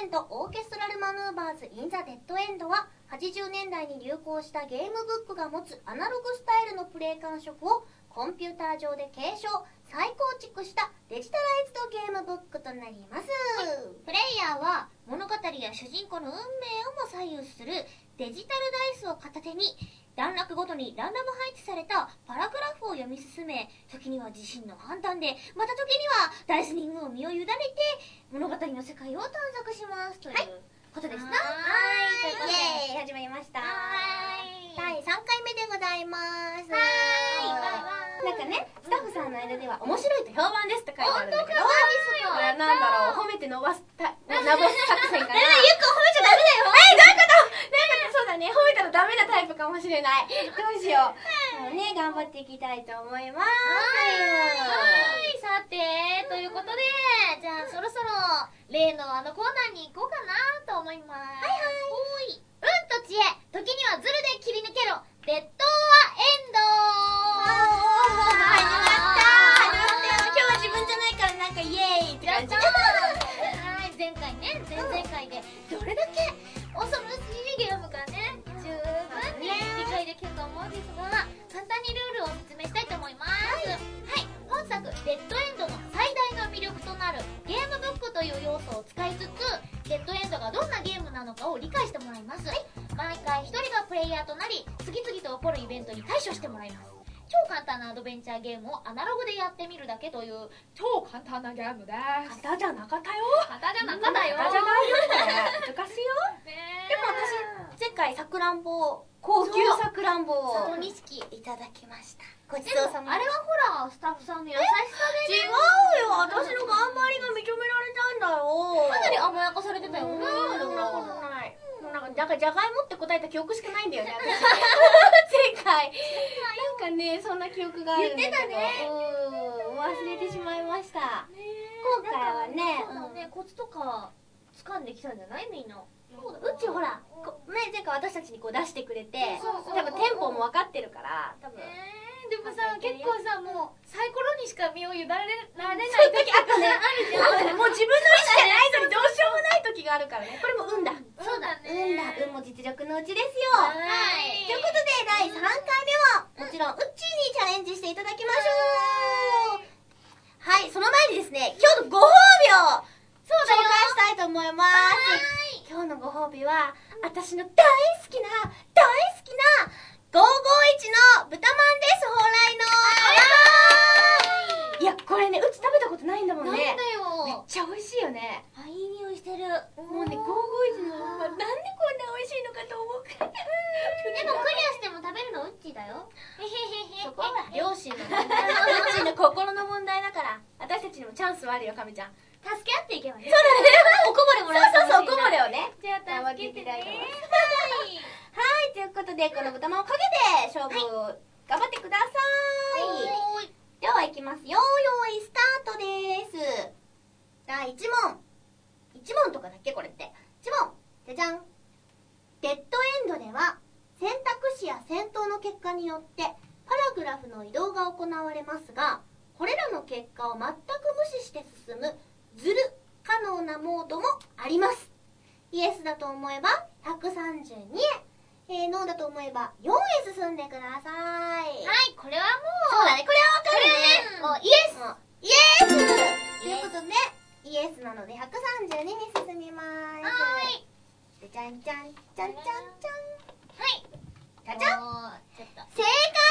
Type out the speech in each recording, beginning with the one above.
ンドオーケストラルマヌーバーズ・イン・ザ・デッドエンドは、80年代に流行したゲームブックが持つアナログスタイルのプレイ感触をコンピューター上で継承、再構築したデジタライズドゲームブックとなります。プレイヤーは物語や主人公の運命をも左右するデジタルダイスを片手に、段落ごとにランダム配置されたパラグラフを読み進め、時には自身の判断で、また時にはダイスに運を身を委ねて物語の世界を探索しますということですな。ということでイエーイ始まりました。第3回目でございます。なんかね、スタッフさんの間では面白いと評判ですって書いてあるんだけど、なんだろう、褒めて伸ばす作戦かな。ゆっこ褒めちゃダメだよ。どういうことそうだね、褒めたらダメなタイプかもしれない。どうしよう。ね、頑張っていきたいと思います。さて、ということで、じゃあそろそろ例のあのコーナーに行こうかなと思います。運と知恵、時にはズルで切り抜けろ、デッド・ア・エンド。始まった。今日は自分じゃないからなんかイエーイって感じ。前回ね、前々回でどれだけ恐ろしいゲームかね、十分に理解できると思うんですが、簡単にルールを説明したいと思います。本作デッドエンドの最大の魅力となるゲームブックという要素を使いつつ、デッドエンドがどんなゲームなのかを理解してもらいます。毎回一人がプレイヤーとなり、次々と起こるイベントに対処してもらいます。超簡単なアドベンチャーゲームをアナログでやってみるだけという超簡単なゲームです。簡単じゃなかったよ。簡単じゃなかったよ。簡単じゃないよ。難しいよ。でも私前回さくらんぼ、高級さくらんぼを佐藤錦いただきました。ごちそうさま。あれはほらスタッフさんの優しさで。違うよ、私の頑張りが認められたんだよ。かなり甘やかされてたよね。そんなことない。なんかじゃがいもって答えた記憶しかないんだよね、私。前回なんかね、そんな記憶があるんだけど、言ってたね。忘れてしまいました。今回はね、コツとか掴んできたんじゃない？みんな。うちほら前回私たちにこう出してくれて、多分テンポも分かってるから多分。でもさ、結構さ、もうサイコロにしか身を委ねられない時あったね。あるじゃん。もう自分の意思じゃないのにどうしようもない時があるからね。これも運だ。そうだね。運も実力のうちですよ。ということで第3回目はもちろんうっちーにチャレンジしていただきましょう。はい、その前にですね、今日のご褒美を紹介したいと思います。今日のご褒美は私の大好きな551の豚まんです。蓬莱の。いや、これね、うち食べたことないんだもんね。なんだよ。めっちゃ美味しいよね。いい匂いしてる。もうね、551のなんでこんな美味しいのかと思うから。でもクリアしても食べるのうっちーだよ。そこは両親の問題。うちの心の問題だから。私たちにもチャンスはあるよ、かみちゃん。助け合っていけばね。そうだね。おこぼれもらう。そう、おこぼれをね。じゃあ助けてね。はい、ということでこの豚まんをかけて勝負を頑張ってください。では行きますよ。用意スタートです。第1問。1問とかだっけこれって。1問。じゃじゃん。デッドエンドでは選択肢や戦闘の結果によってパラグラフの移動が行われますが、これらの結果を全く無視して進むズル可能なモードもあります。イエスだと思えば132円、ノーだと思えば4へ進んでください。はい、これはもうそうだね、これはわかるね。もうイエスということでイエスなので132に進みます。はい、じゃじゃんじゃんじゃんじゃんじゃん。はい、じゃじゃん、正解でーす。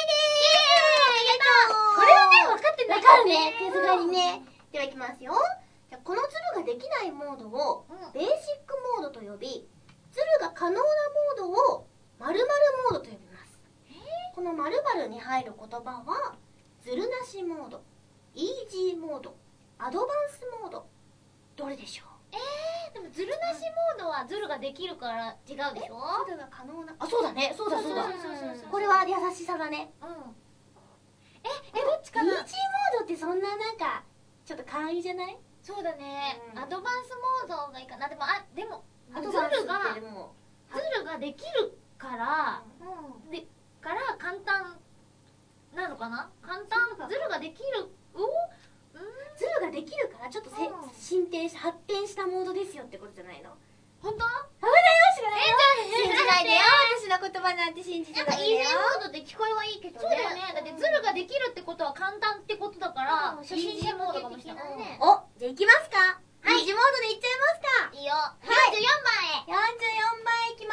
これはね、分かってないからね、さすがにね。ではいきますよ。じゃこのズルができないモードをベーシックモードと呼び、ズルが可能なモードを〇〇モードと呼びます。この〇〇に入る言葉はズルなしモード、イージーモード、アドバンスモード、どれでしょう？でもズルなしモードはズルができるから違うでしょ？ズルが可能な、あ、そうだね、そうだ。これは優しさだね。どっちかな？イージーモードってそんななんかちょっと簡易じゃない？そうだね、アドバンスモードがいいかな。でもズルができるから簡単なのかな。ズルができる、ズルができるからちょっと発展したモードですよってことじゃない？ ないの？ 本当？ ダメだよ、知らないよ。信じないでよ、私の言葉なんて信じちゃダメだよ。 イージーモードで聞こえはいいけどね。そうだよね。だってズルができるってことは簡単ってことだから、初心者モードかもしれないね。 お、じゃあ行きますか。イージーモードで行っちゃいますか。 いいよ。44番へ。 44番いきます。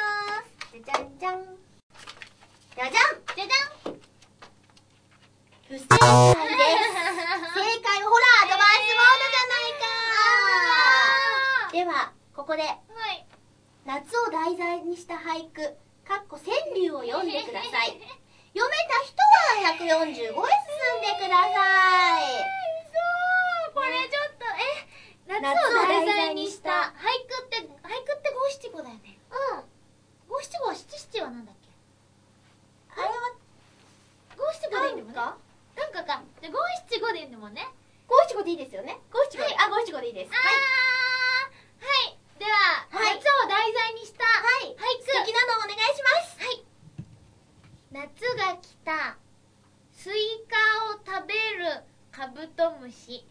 じゃじゃんじゃん。じゃじゃん。 じゃじゃん。 不正解です。正解はほら、アドバンスモードじゃないか。では、ここで、 はい。 夏を題材にした俳句、かっこ川柳を読んでください。読めた人は145へ進んでください。 嘘。これちょっと、夏を題材にした俳句って五七五だよね。うん。五七五は七七はなんだっけ？ あれは、 五七五でいいんだもんね。短歌か。じゃあ五七五でいいんだもんね。 五七五でいいですよね。五七五で、あ、五七五でいいです。はい。 はい。では、夏を題材にした俳句。 素敵なのお願いします。 はい。夏が来た、スイカを食べるカブトムシ。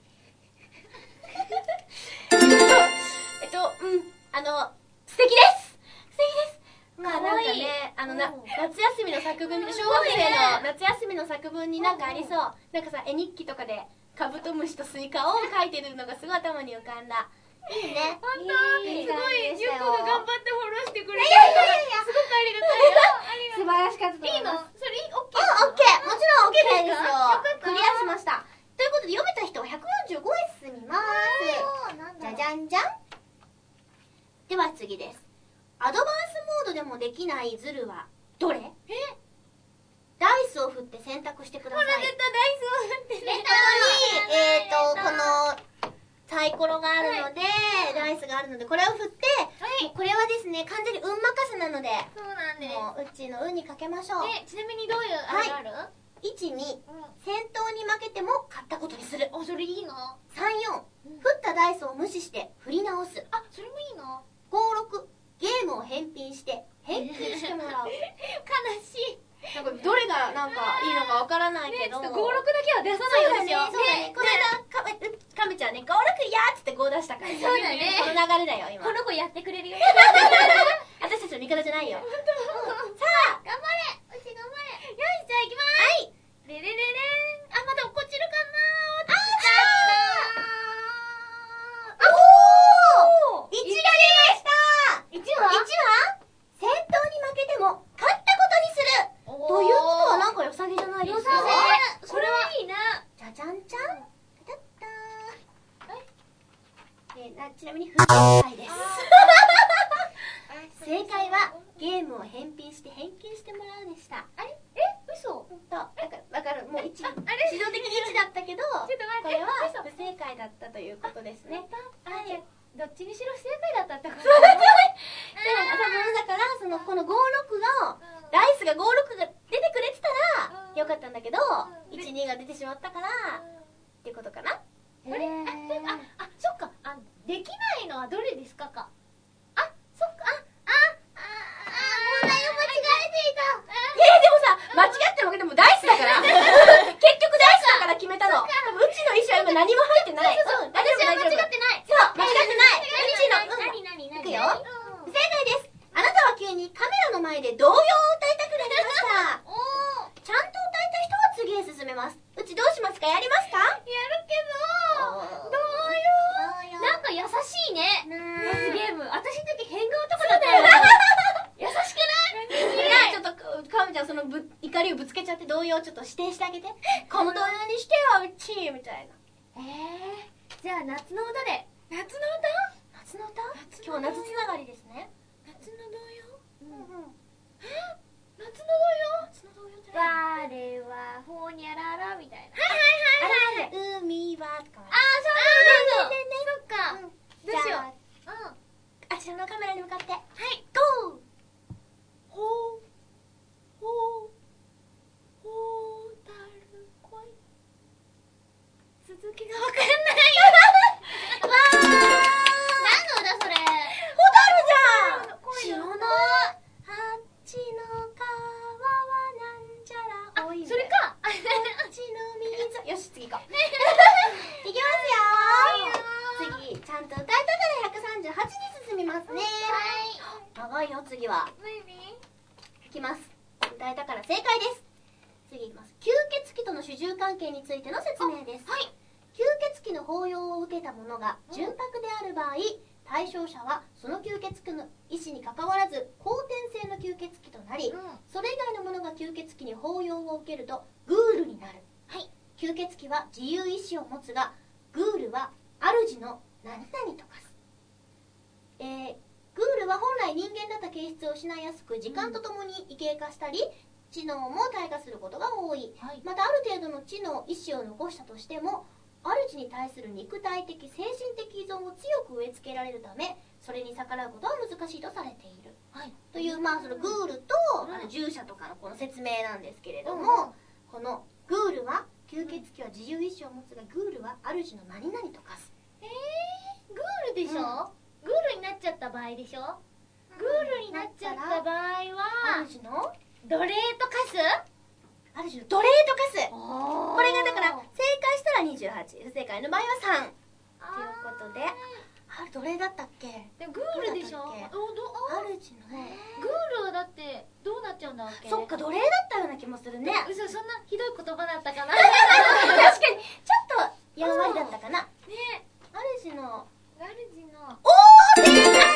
素敵です。素敵です。まあかわいい。 なんかね、夏休みの作文、小学生の夏休みの作文になんかありそう。なんかさ、絵日記とかでカブトムシとスイカを描いてるのがすごい頭に浮かんだ。いいね。 本当いいすごい、ゆうこが頑張ってフォローしてくれて。 いやいやいやすごくありがたいよ。 素晴らしかったと思いいのいます。 それオッケあ、 ー？ オッケー。もちろんオッケーですよ。 よかったクリアしました。ということで読めた人は145へ進みます。じゃじゃんじゃん。では次です。アドバンスモードでもできないズルはどれ？ダイスを振って選択してください。 ほら出た、ダイスを振ってね。 ここに、このサイコロがあるので、ダイスがあるので、これを振って、もうこれはですね、完全に運任せなので、 そうなんです。 もううちの運にかけましょう。 ちなみにどういうあれがある 1、2、戦闘に負けても勝ったことにする。 あ、それいいの 3、4、振ったダイスを無視して振り直す。 あ、それもいいの 5、6、ゲームを返品して返金してもらう。 悲しい。 なんかどれがなんかいいのかわからないけど、 ちょっと5、6だけは出さないようにしよう。 そうだね。この間カメちゃんね、5、6やーっつって5出したから。 そうだねこの流れだよ、今。 この子やってくれるよ。 私たちの味方じゃないよ。 さあ、頑張れ。うち頑張れ。よし、じゃあ行きまーす。はい。レレレレン。あ、まだ落ちるかな。落ちた。 おー !1 が出ました !1 は戦闘に負けても勝ったことにするということはなんか良さげじゃないですか？ 良さげ。それはいいな。 じゃじゃんじゃん。たったー。ちなみに不正解です。正解はゲームを返品して返金してもらうでした。 あれ嘘だからもう自動的に1だったけど、 ちょっと待ってこれは不正解だったということですね。 はい。どっちにしろ不正解だったってことでも多分だからこの56がダイスが56が出てくれてたらよかったんだけど、12が出てしまったからっていうことかな。 あれそっか。できないのはどれですかか。あ、そっか。問題を間違えていた。 でもさ、間違ってもでもダイスだから結局ダイスだから決めたの。多分うちの衣装は今何も入ってない。 そう、私は間違ってない。 そう、間違ってない。うちの何いくよ。不正解です。あなたは急にカメラの前で童謡を歌いたくなりました。 おー。 ちゃんと歌えた人は次へ進めます。うちどうしますか？やりますか？ やるけど、どうよ。なんか優しいね。罰ゲーム。私の時変顔とかだったよ。優しくない？ ちょっとカメちゃんその怒りをぶつけちゃって童謡をちょっと指定してあげて。この童謡にしてようちみたいな。 じゃあ夏の歌で。夏の夏の歌？今日夏つながりですね。 夏の童謡？夏の童謡？我はほにゃららみたいな。はい。 海はとか。 そう。そっか。どうしよう。 あちらのカメラに向かって。はい。ゴー。ほうたる恋。 続きがわかんないよ。何の歌それ？ ホタルじゃん。 知らない。 あっちの川はなんちゃらほい。 それか。 こっちの水。よし次行こう。いきますよ。次ちゃんと歌えたから138に進みます。 ますね。長いよ。次はいきます。歌えたから正解です。次いきます。吸血鬼との主従関係についての説明です。はい。吸血鬼の抱擁を受けた者が純白である場合、対象者はその吸血鬼の意思にかかわらず後天性の吸血鬼となり、それ以外の者が吸血鬼に抱擁を受けるとグールになる。はい。吸血鬼は自由意志を持つが、グールは主の何々とかす。グールは本来人間だった形質を失いやすく、時間とともに異形化したり知能も退化することが多い。はい、またある程度の知能意志を残したとしても、主に対する肉体的精神的依存を強く植え付けられるため、それに逆らうことは難しいとされている。はい、という、まあそのグールと、従者とかのこの説明なんですけれども、このグールは吸血鬼は自由意志を持つが、グールは主の何々と化す。 グールでしょ、グールになっちゃった場合でしょ、グールになっちゃった場合は主の奴隷と化す、 主の奴隷と化す。これがだから正解したら28、不正解の場合は3ということで、奴隷だったっけ。 でもグールでしょ、 主のグールはだってどうなっちゃうんだっけ。 そっか、奴隷だったような気もするね。 嘘、そんなひどい言葉だったかな。 確かにちょっとやんわりだったかな。 ね、 主のおー、 正解です。よか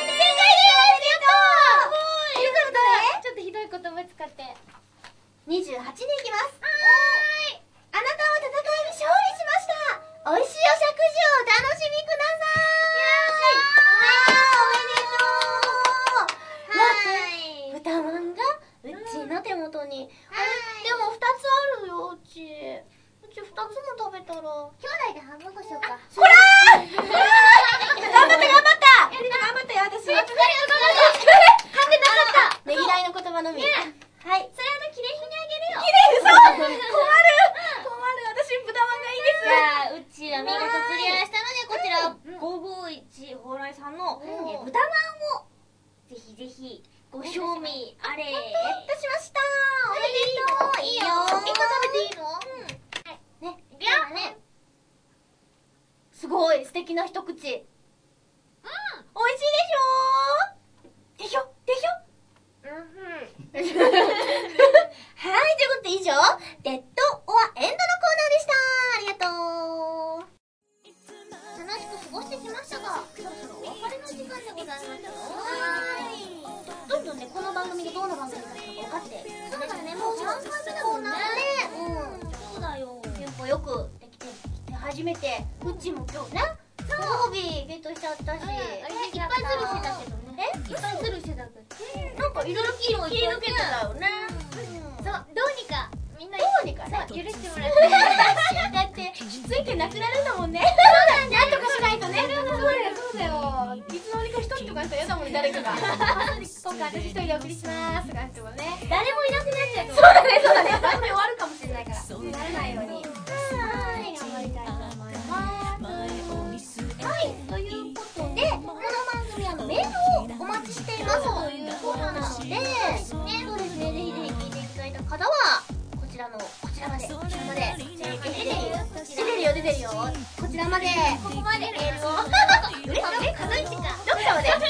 ったね。 ちょっとひどい言葉使って。 28に行きます。あなたは戦いに勝利しました。美味しいお食事をお楽しみください。おめでとう。待って、豚まんがうちの手元に。でも2つあるよ、うち2つも食べたら。兄弟で半分こしようか。ほらー頑張ったよ、私。噛んでなかった。ねぎらいの言葉のみ。はい。 それキレイにあげるよ。 困る。私豚まんがいいです。 じゃあうちは見事クリアしたので、こちら551蓬莱さんの豚まんをぜひぜひご賞味あれ。 ゲットしました。おめでとう。いいよ。 1個食べていいの？ ね。 いくよね。 すごい素敵な一口。美味しいでしょ。はい、ということで以上、デッド・オア・エンドのコーナーでした。ありがとう。 楽しく過ごしてきましたが、そろそろお別れの時間でございますよ。 どんどんね、この番組がどんな番組か分かって。 そうだね、もう3回目だもんね。そうだよ。 テンポよくできて初めて、うちも今日ね、ご褒美ゲットしちゃったし、 いっぱいズルしてたけどね。いっぱいズルしてたけど。 なんかいろいろ切り抜けてたよね。 そう、どうにかみんな許してもらって。 だってついてなくなるんだもんね。なんとかしないとね。そうだよ。いつの間にか一人とかしたら嫌だもんね、誰かが。今回私一人でお送りしますとかってもね。 誰もいなくなっちゃう。 そうだね。番組終わるかもしれないから。ならないように。頑張りたいと思います。はい、ということで、この番組はメールをお待ちしていますということなので、そうですね、ぜひぜひ聞いていただいた方はこちらまで出てるよ、こちらまで、 ここまでメールを数えてかどっかまで